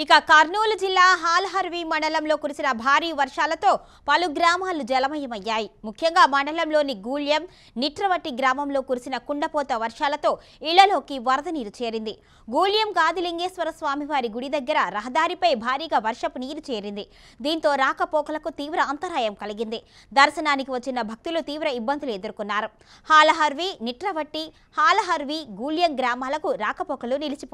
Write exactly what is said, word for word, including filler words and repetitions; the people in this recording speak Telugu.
ఇక కర్నూలు జిల్లా హలహర మండలంలో కురిసిన భారీ వర్షాలతో పలు గ్రామాలు జలమయమయ్యాయి. ముఖ్యంగా మండలంలోని గూళ్యం, నిట్రవట్టి గ్రామంలో కురిసిన కుండపోత వర్షాలతో ఇళ్లలోకి వరద నీరు చేరింది. గూళ్యం గాదిలింగేశ్వర స్వామివారి గుడి దగ్గర రహదారిపై భారీగా వర్షపు నీరు చేరింది. దీంతో రాకపోకలకు తీవ్ర అంతరాయం కలిగింది. దర్శనానికి వచ్చిన భక్తులు తీవ్ర ఇబ్బందులు ఎదుర్కొన్నారు. హలహర, నిట్రవట్టి, హలహర, గూళ్యం గ్రామాలకు రాకపోకలు నిలిచిపోయాయి.